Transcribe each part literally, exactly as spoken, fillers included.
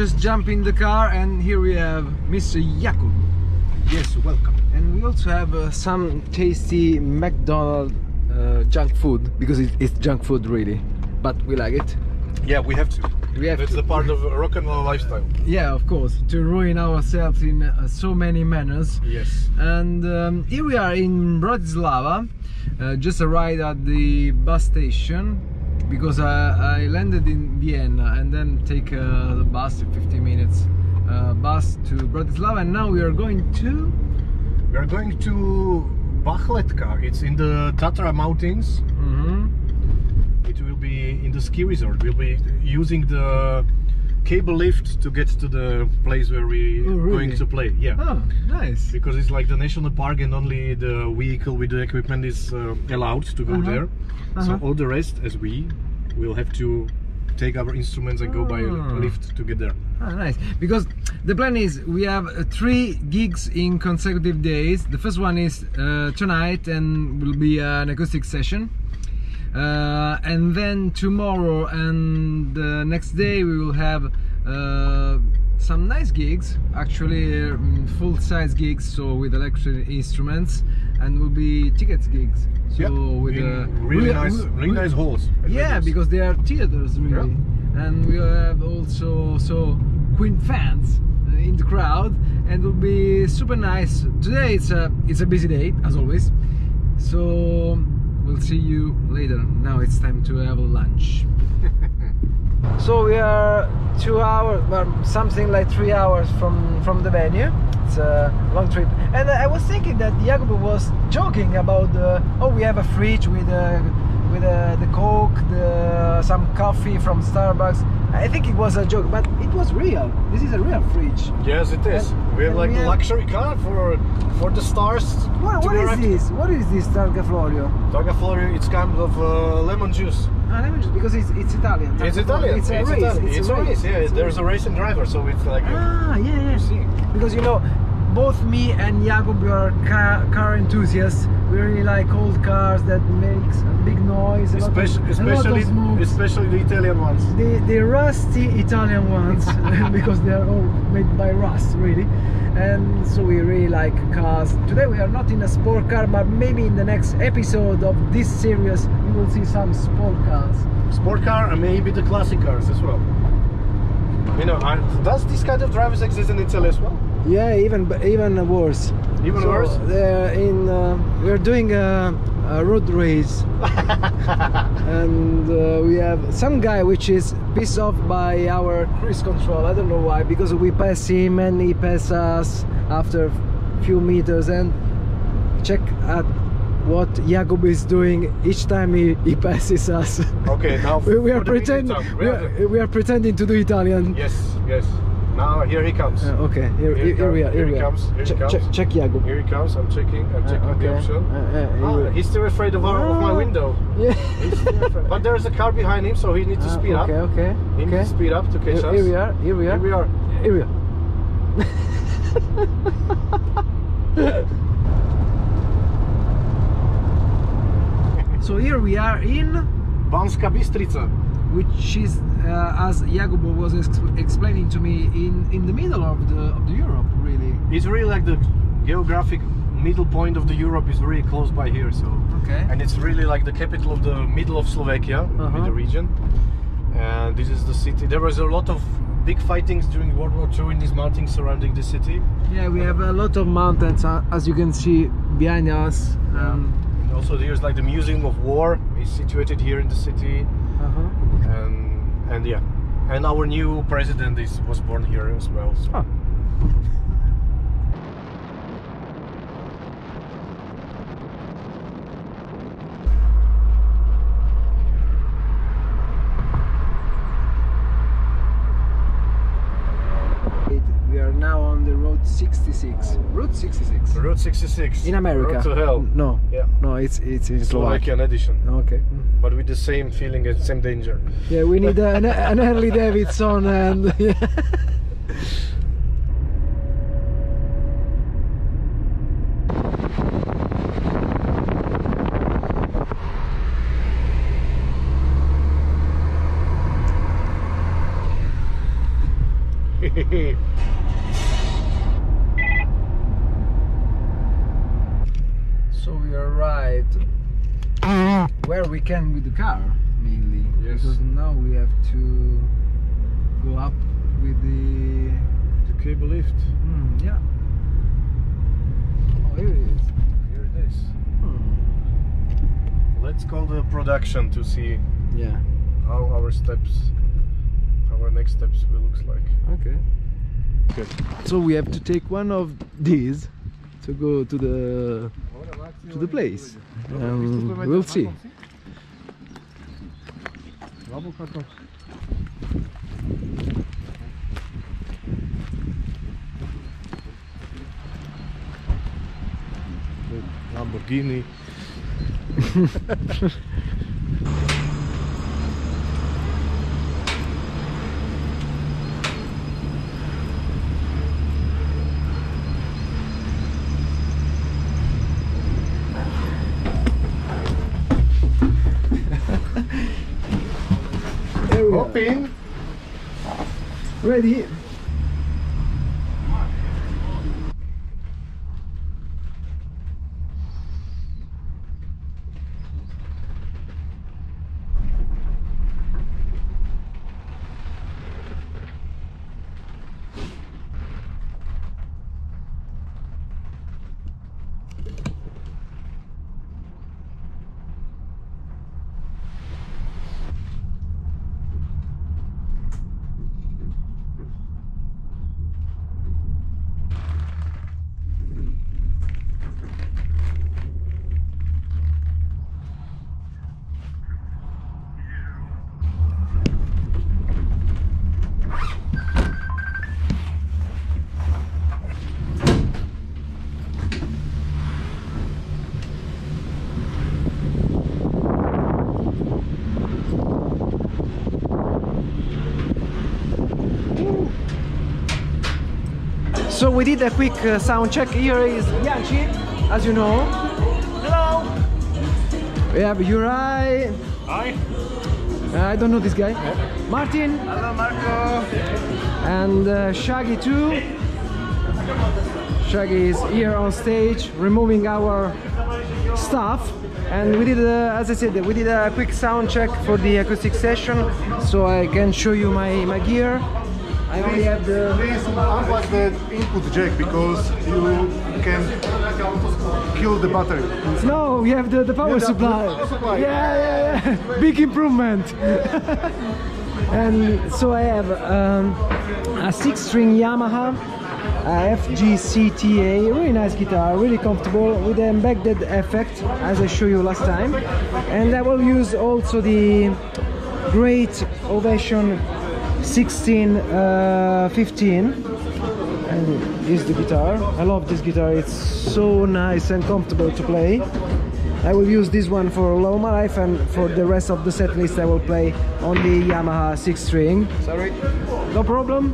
just jump in the car, and here we have Mister Jakub. Yes, welcome. And we also have uh, some tasty McDonald's uh, junk food, because it, it's junk food really, but we like it. Yeah, we have to. We have That's to. the part of a rock and roll lifestyle. Yeah, of course, to ruin ourselves in uh, so many manners. Yes. And um, here we are in Bratislava, uh, just arrived at the bus station, because I, I landed in Vienna and then take uh, the bus, fifteen minutes uh, bus to Bratislava, and now we are going to... We are going to Bachletka. It's in the Tatra mountains. Mm-hmm. It will be in the ski resort. We'll be using the cable lift to get to the place where we Oh, are really? going to play. Yeah. Oh, nice. Because it's like the national park and only the vehicle with the equipment is uh, allowed to go Uh-huh. there. Uh-huh. So all the rest, as we will have to take our instruments and go by Ah. lift to get there. Ah, nice. Because the plan is we have uh, three gigs in consecutive days. The first one is uh, tonight and will be an acoustic session. Uh, and then tomorrow and the next day we will have uh, some nice gigs, actually um, full-size gigs, so with electric instruments, and will be tickets gigs. So Yeah, with in uh, really we- nice, we- really we- nice halls. and Yeah, venues. because they are theaters really, and we have also so Queen fans uh, in the crowd, and it will be super nice. Today it's a it's a busy day as always, so we'll see you later. Now it's time to have lunch. So we are two hours, well, something like three hours from from the venue. It's a long trip, and I was thinking that Jakub was joking about the, oh, we have a fridge with uh, with uh, the Coke, the some coffee from Starbucks. I think it was a joke, but it was real. This is a real fridge. Yes, it is. And- we have and like we the have- luxury car for for the stars. What, to what be is right. this? What is this Targa Florio? Targa Florio, it's kind of uh, lemon juice. Ah, let me just, because it's it's Italian. It's Targa Florio. Italian. It's a it's race. Italian. It's, It's a race. Yeah, It's a there's race. a racing driver, so it's like a, Ah, yeah, yeah. you see. Because you know, both me and Jakub are car, car enthusiasts. We really like old cars that makes a big noise, a lot of, especially a lot especially, of smoke. especially the Italian ones. The, the rusty Italian ones, because they are all made by rust, really. And so we really like cars. Today we are not in a sport car, but maybe in the next episode of this series you will see some sport cars. Sport car and maybe the classic cars as well. You know, I, does this kind of drivers exist in Italy as well? Yeah, even even worse. Even So, worse? uh, in uh, we're doing a, a road race, and uh, we have some guy which is pissed off by our cruise control. I don't know why, because we pass him and he passes us after a few meters. And check at what Jakub is doing each time he, he passes us. Okay, now we, we are for the pretending meantime, we are, we are pretending to do Italian. Yes, yes. Now here he comes. Uh, okay, here, Here he here, we comes, are. here Here he we are. comes, here he check, comes. check, check Jakub. Here he comes. I'm checking. I'm checking Uh, okay. the option. Uh, uh, Ah, here we- he's still afraid of, our, of my Ah. window. Yeah. He's still afraid. But there's a car behind him, so he needs to Ah, speed okay, up. okay, He okay. needs to speed up to catch Here, us. here we are. Here we are. Here we are. Here we are. So here we are in, Banska Bystrica. which is, uh, as Jakub was ex explaining to me, in in the middle of the of the Europe, really. It's really like the geographic middle point of the Europe is really close by here. So. Okay. And it's really like the capital of the middle of Slovakia, Uh-huh. in the region. And this is the city. There was a lot of big fightings during World War Two in these mountains surrounding the city. Yeah, we have a lot of mountains, uh, as you can see behind us. Um, And also there's like the Museum of War is situated here in the city. uh-huh. And and yeah. And our new president is was born here as well. So. Oh. We are now on the road sixty-six. Route sixty-six. Route sixty-six. In America. Road to hell. No. Yeah. No, it's it's in Slovakia. Slovakian edition. Okay. But with the same feeling and same danger. Yeah, we need an, an Harley Davidson and yeah. where we can with the car mainly. Yes. Because now we have to go up with the. The cable lift. Mm, yeah. Oh, here it is. Here it is. Hmm. Let's call the production to see Yeah. how our steps, our next steps will look like. Okay. Good. So we have to take one of these to go to the to the place. Um, we'll see. Lamborghini. There we Hop are. in. Ready? So we did a quick uh, sound check. Here is Yanchi, as you know. Hello. We have Uri. Hi. Uh, I don't know this guy. Martin. Hello, Marco. And uh, Shaggy too. Shaggy is here on stage removing our stuff. And we did, uh, as I said, we did a quick sound check for the acoustic session, so I can show you my, my gear. I only have the... Please unplug the input jack because you can kill the battery. No, we have the, the power Yeah, the supply. power supply. Yeah, yeah, yeah. Big improvement. And so I have um, a six-string Yamaha uh, F G C T A, really nice guitar, really comfortable with the embedded effect, as I showed you last time. And I will use also the Great Ovation sixteen fifteen. And this is the guitar. I love this guitar, it's so nice and comfortable to play. I will use this one for Low My Life, and for the rest of the set list I will play on the Yamaha six string. Sorry. No problem.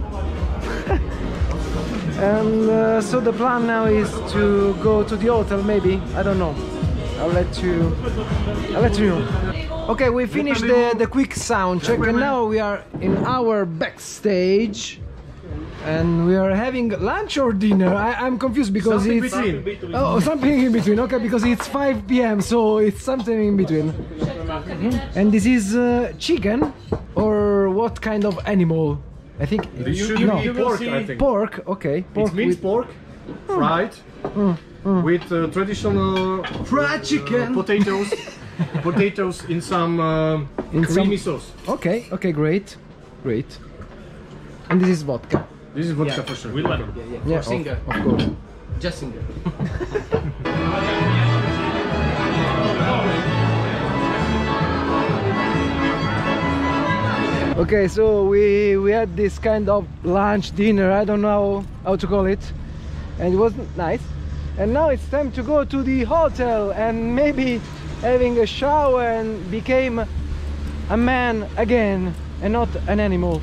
And uh, so the plan now is to go to the hotel, maybe. I don't know. I'll let you. I'll let you know. Okay, we finished the, the quick sound check, and now we are in our backstage. And we are having lunch or dinner? I, I'm confused because Something it's between. oh something in between. Okay, because it's five P M, so it's something in between. And this is uh, chicken, or what kind of animal? I think This should no. be pork, I think. Pork. Okay. Pork It means with pork, fried, with uh, traditional fried chicken. uh, potatoes, potatoes in some uh, In creamy some- sauce. Okay. Okay. Great. Great. And this is vodka. This is vodka for sure. With lemon. Yeah. Singer. Of, of course. Just singer. Okay, so we we had this kind of lunch dinner, I don't know how to call it, and it was nice. And now it's time to go to the hotel and maybe having a shower and became a man again and not an animal.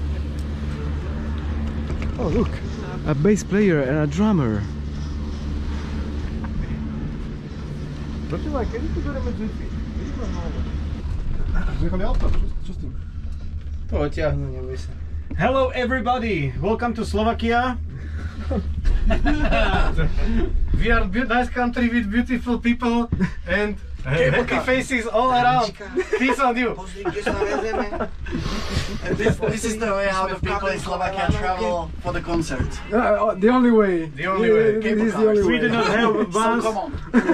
Oh look, a bass player and a drummer. Hello everybody, welcome to Slovakia. We are a nice country with beautiful people, and Happy faces all around. Peace on you. And this, this is the way how the people in Slovakia travel for the concert. Uh, the only way. The only way. This is the only We way. do not have So vans. come on.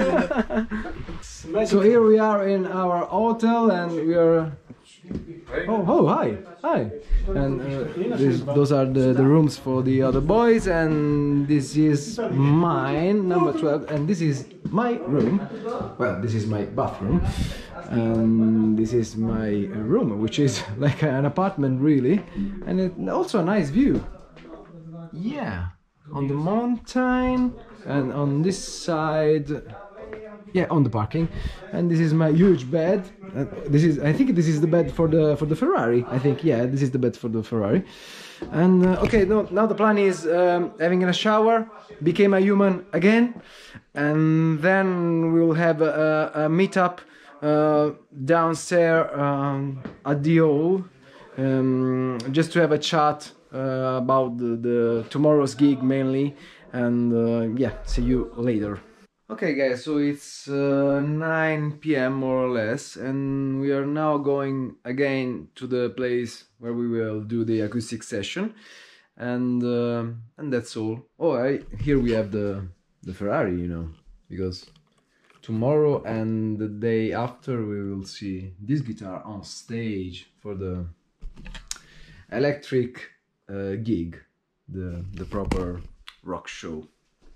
So here we are in our hotel, and we are. Oh, oh, hi, hi. And uh, this, those are the, the rooms for the other boys, and this is mine, number twelve, and this is my room. Well, this is my bathroom, and this is my room, which is like an apartment, really, and it, also a nice view. Yeah, on the mountain, and on this side. Yeah, on the parking, and this is my huge bed. Uh, this is, I think, this is the bed for the for the Ferrari. I think, yeah, this is the bed for the Ferrari. And uh, okay, no, now the plan is um, having a shower, became a human again, and then we will have a, a meetup uh, downstairs um, at the hall, um, just to have a chat uh, about the, the tomorrow's gig mainly, and uh, yeah, see you later. Okay guys, so it's uh, nine p m more or less, and we are now going again to the place where we will do the acoustic session, and uh, and that's all. Oh, I, here we have the the Ferrari, you know, because tomorrow and the day after we will see this guitar on stage for the electric uh, gig, the the proper rock show.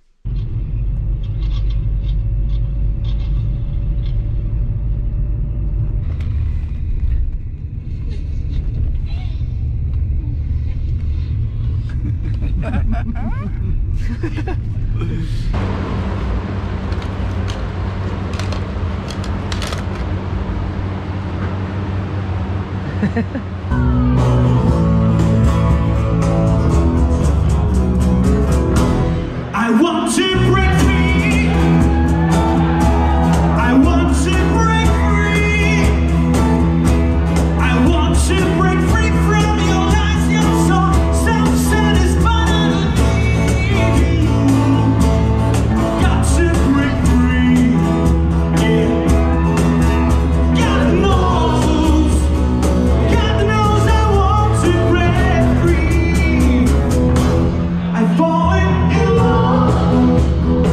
I want to break free. I want to break free. I want to break free from your lies. You're so self-satisfied. Got to break free. Yeah. God knows. God knows I want to break free. I've fallen in love.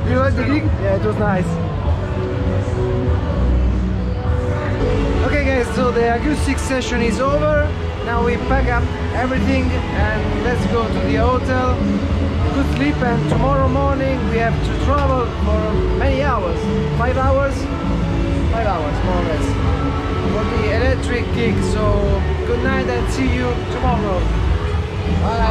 You like the gig? Yeah, it was nice. Okay guys, so the acoustic session is over. Now we pack up everything and let's go to the hotel. Good sleep, and tomorrow morning we have to travel for many hours. Five hours? Five hours, more or less. For the electric gig. So good night and see you tomorrow. Bye.